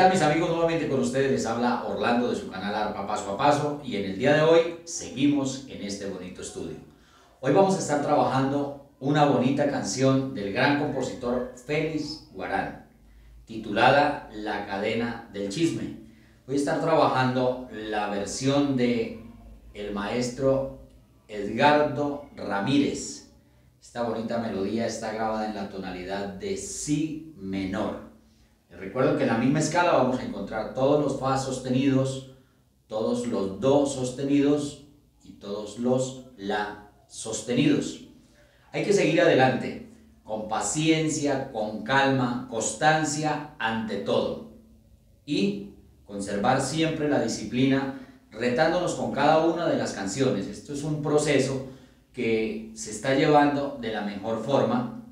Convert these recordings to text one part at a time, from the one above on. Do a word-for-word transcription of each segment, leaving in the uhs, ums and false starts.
tal, mis amigos? Nuevamente con ustedes les habla Orlando de su canal Arpa Paso a Paso, y en el día de hoy seguimos en este bonito estudio. Hoy vamos a estar trabajando una bonita canción del gran compositor Félix Guarán, titulada La Cadena del Chisme. Voy a estar trabajando la versión de el maestro Edgardo Ramírez. Esta bonita melodía está grabada en la tonalidad de Si menor. Les recuerdo que en la misma escala vamos a encontrar todos los Fa sostenidos, todos los Do sostenidos y todos los La sostenidos. Hay que seguir adelante, con paciencia, con calma, constancia ante todo, y conservar siempre la disciplina, retándonos con cada una de las canciones. Esto es un proceso que se está llevando de la mejor forma,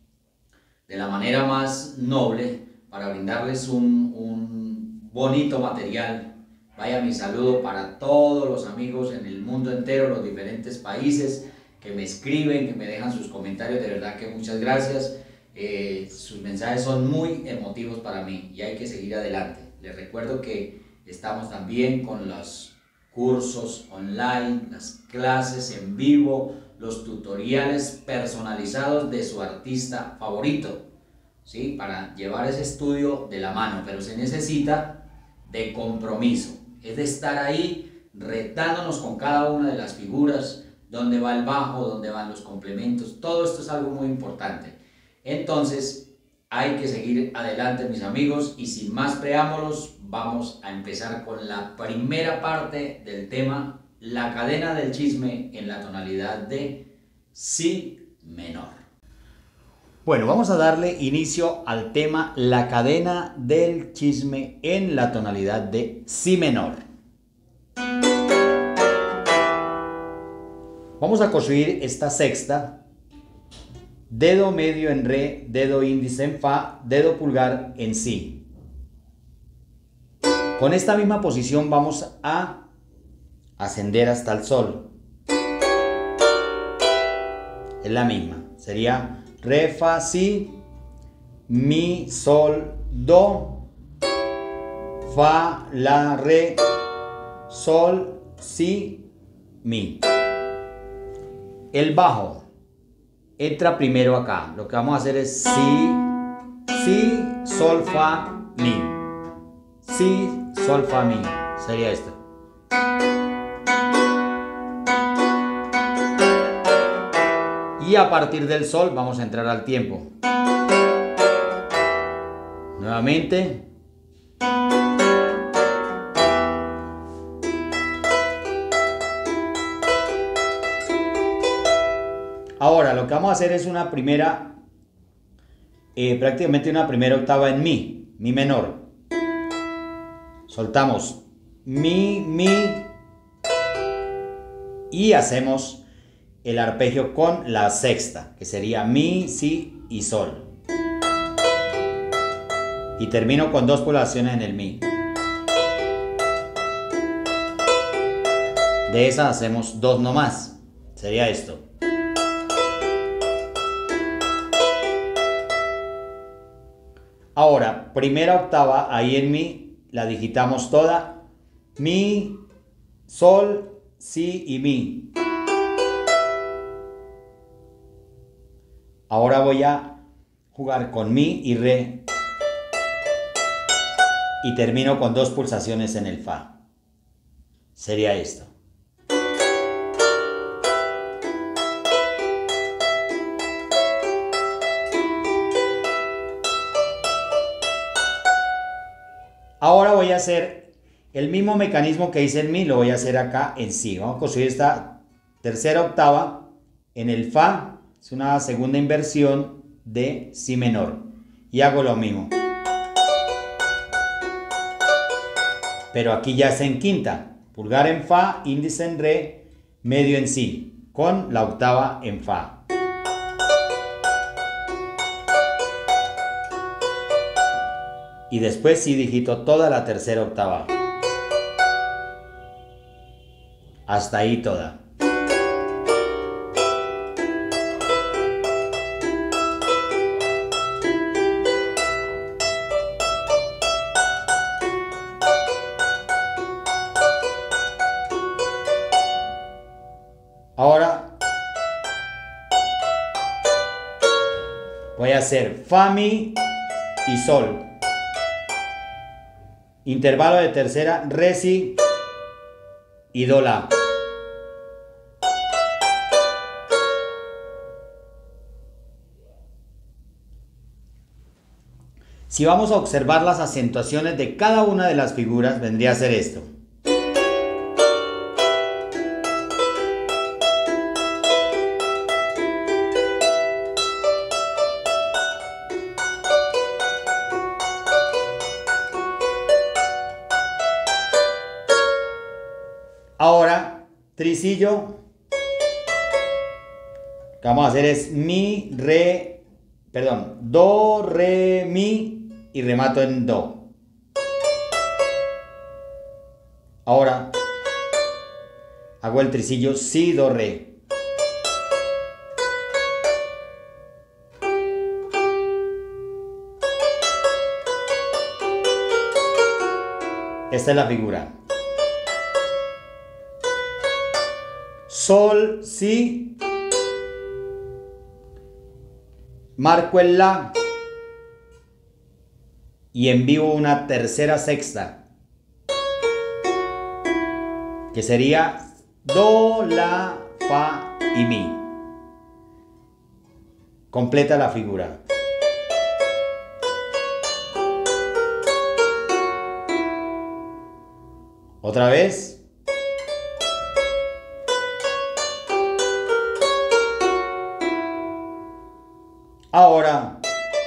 de la manera más noble, para brindarles un, un bonito material. Vaya mi saludo para todos los amigos en el mundo entero, los diferentes países que me escriben, que me dejan sus comentarios. De verdad que muchas gracias. Eh, sus mensajes son muy emotivos para mí y hay que seguir adelante. Les recuerdo que estamos también con los cursos online, las clases en vivo, los tutoriales personalizados de su artista favorito, ¿sí? Para llevar ese estudio de la mano, pero se necesita de compromiso, es de estar ahí retándonos con cada una de las figuras, dónde va el bajo, dónde van los complementos. Todo esto es algo muy importante. Entonces hay que seguir adelante, mis amigos, y sin más preámbulos vamos a empezar con la primera parte del tema La Cadena del Chisme en la tonalidad de Si menor. Bueno, vamos a darle inicio al tema La Cadena del Chisme en la tonalidad de Si menor. Vamos a construir esta sexta: dedo medio en Re, dedo índice en Fa, dedo pulgar en Si. Con esta misma posición vamos a ascender hasta el Sol. Es la misma, sería Re, Fa, Si, Mi, Sol, Do, Fa, La, Re, Sol, Si, Mi. El bajo entra primero acá. Lo que vamos a hacer es Si, Si, Sol, Fa, Mi. Si, Sol, Fa, Mi. Sería esto. Y a partir del Sol vamos a entrar al tiempo. Nuevamente. Ahora lo que vamos a hacer es una primera, eh, prácticamente una primera octava en Mi, Mi menor. Soltamos Mi, Mi y hacemos el arpegio con la sexta, que sería Mi, Si y Sol. Y termino con dos pulsaciones en el Mi. De esas hacemos dos nomás. Sería esto. Ahora, primera octava ahí en Mi, la digitamos toda. Mi, Sol, Si y Mi. Ahora voy a jugar con Mi y Re. Y termino con dos pulsaciones en el Fa. Sería esto. Ahora voy a hacer el mismo mecanismo que hice en Mi, lo voy a hacer acá en Si. Vamos a construir esta tercera octava en el Fa. Es una segunda inversión de Si menor. Y hago lo mismo. Pero aquí ya es en quinta. Pulgar en Fa, índice en Re, medio en Si, con la octava en Fa. Y después Si digito toda la tercera octava. Hasta ahí toda. voy a hacer fa, mi y sol. Intervalo de tercera, re, si y do, la. Si vamos a observar las acentuaciones de cada una de las figuras, vendría a ser esto. Ahora, tricillo, lo que vamos a hacer es mi, re, perdón, do, re, mi y remato en do. Ahora, hago el tricillo si, do, re. Esta es la figura. Sol, si, marco el la y envío una tercera sexta, que sería do, la, fa y mi. Completa la figura. Otra vez. Ahora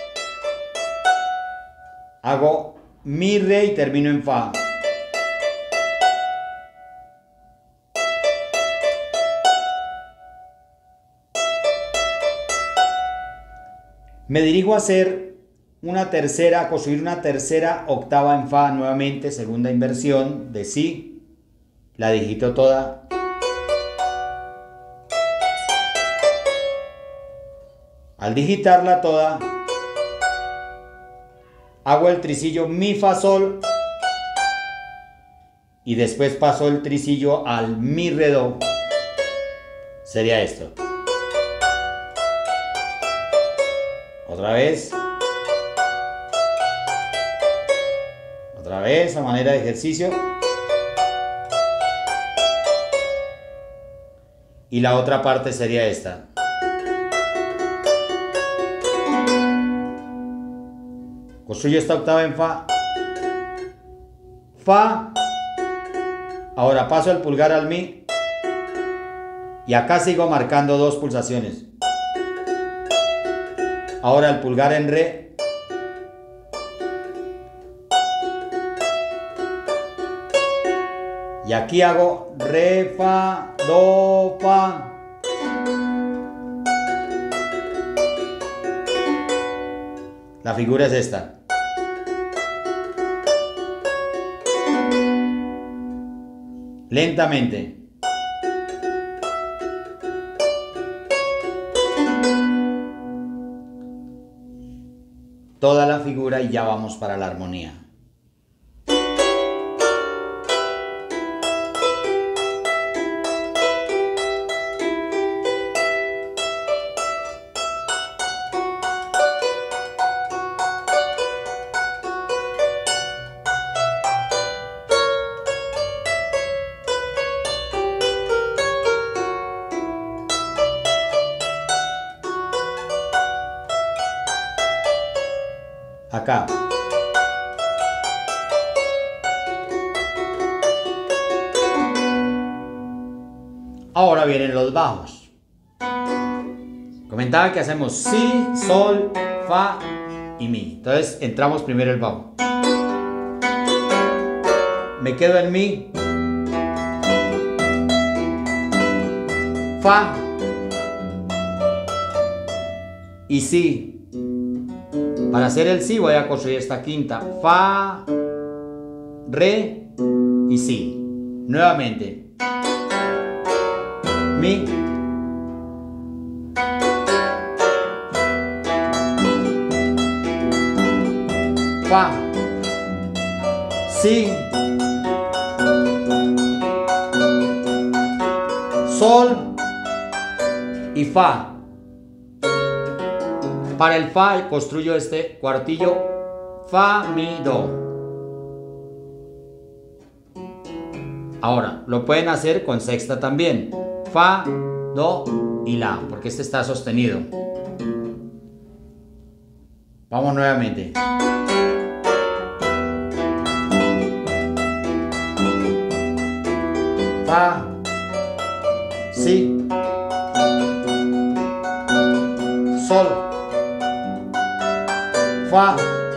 hago mi, re y termino en fa. Me dirijo a hacer una tercera, a construir una tercera octava en fa nuevamente, segunda inversión de si. La digito toda. Al digitarla toda, hago el tricillo mi, fa, sol y después paso el tricillo al mi, re, do. Sería esto. Otra vez. Otra vez a manera de ejercicio. Y la otra parte sería esta. Construyo esta octava en fa, fa, ahora paso el pulgar al mi y acá sigo marcando dos pulsaciones. Ahora el pulgar en re, y aquí hago re, fa, do, fa. La figura es esta. Lentamente. Toda la figura y ya vamos para la armonía. Acá. Ahora vienen los bajos. Comentaba que hacemos si, sol, fa y mi. Entonces entramos primero el bajo. Me quedo en mi, fa y si. Para hacer el si voy a construir esta quinta, fa, re y si. Nuevamente, mi, fa, si, sol y fa. para el fa construyo este cuartillo fa, mi, do. Ahora, lo pueden hacer con sexta también. Fa, do y la, porque este está sostenido. Vamos nuevamente. Fa, si, sol, fa,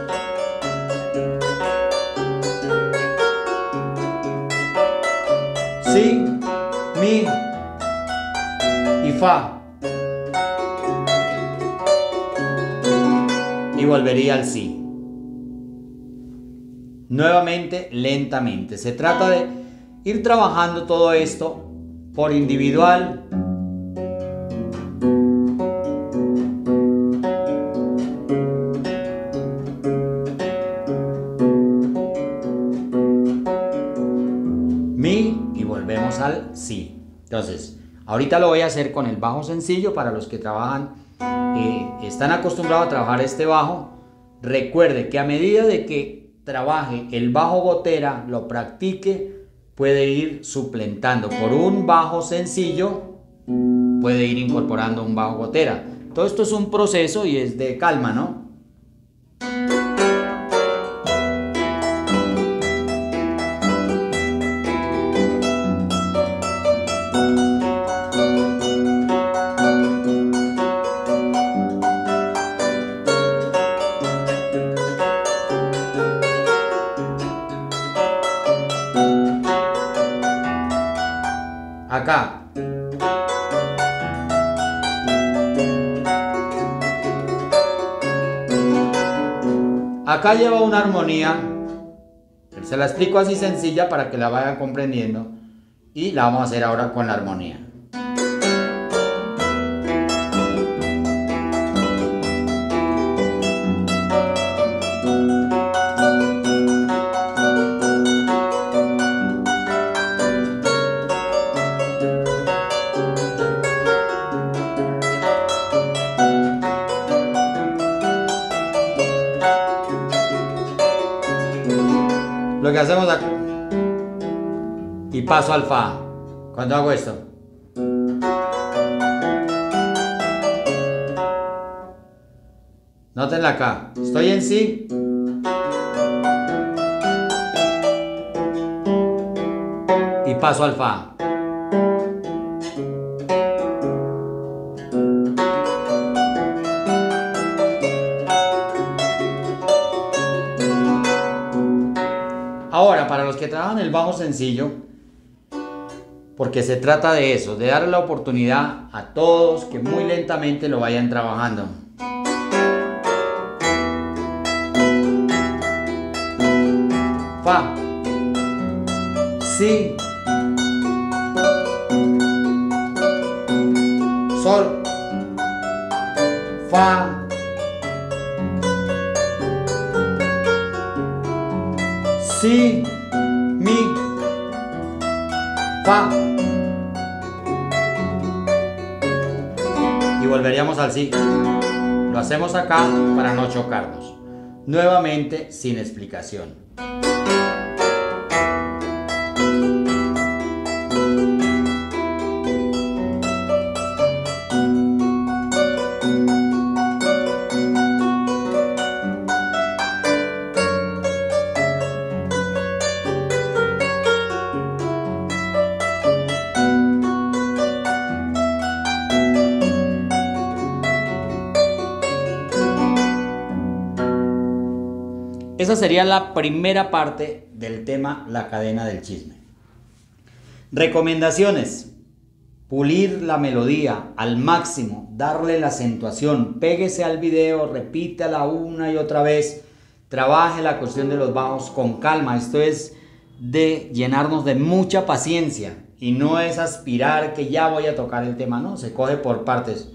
si, mi y fa. Y volvería al si. Nuevamente, lentamente. Se trata de ir trabajando todo esto por individual. Mi y volvemos al si. Entonces, ahorita lo voy a hacer con el bajo sencillo para los que trabajan, eh, están acostumbrados a trabajar este bajo. Recuerde que a medida de que trabaje el bajo gotera, lo practique, puede ir suplentando por un bajo sencillo, puede ir incorporando un bajo gotera. Todo esto es un proceso y es de calma, ¿no? Acá. Acá lleva una armonía. Se la explico así sencilla para que la vayan comprendiendo. Y la vamos a hacer ahora con la armonía. Lo que hacemos acá y paso al fa cuando hago esto. Nótenla acá, estoy en si y paso al fa. Ahora, para los que trabajan el bajo sencillo, porque se trata de eso, de darle la oportunidad a todos que muy lentamente lo vayan trabajando. Fa, si, sol, fa, si, mi, fa. Y volveríamos al si. Lo hacemos acá para no chocarnos. Nuevamente sin explicación. Esa sería la primera parte del tema La cadena del chisme. Recomendaciones: pulir la melodía al máximo, darle la acentuación, péguese al video, repítala una y otra vez, trabaje la cuestión de los bajos con calma. Esto es de llenarnos de mucha paciencia y no es aspirar que ya voy a tocar el tema, no, se coge por partes.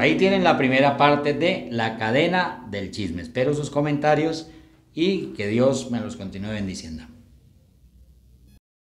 ahí tienen la primera parte de La Cadena del Chisme. Espero sus comentarios y que Dios me los continúe bendiciendo.